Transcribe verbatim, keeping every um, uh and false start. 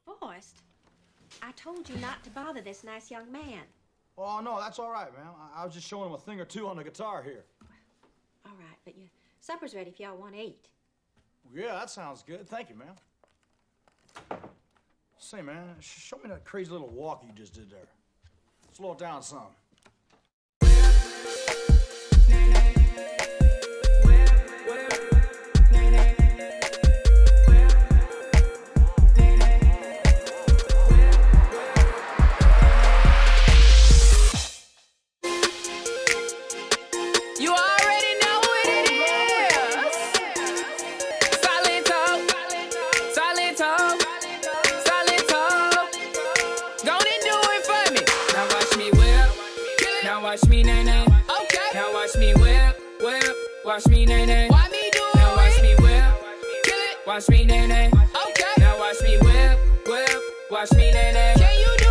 Forrest, I told you not to bother this nice young man. Oh, no, that's all right, ma'am. I, I was just showing him a thing or two on the guitar here. All right, but your supper's ready if y'all want to eat. Yeah, that sounds good. Thank you, ma'am. Say, man, show me that crazy little walk you just did there. Slow it down some. You already know what it is. Silento, Silento, Silento. Go and do it for me. Now watch me whip. Now watch me nay nay. Okay. Now watch me whip, whip. Watch me nay nay. Why me do it? Now watch me whip. Kill it. Watch me nay nay. Okay. Now watch me whip, whip. Watch me nay nay. Can you do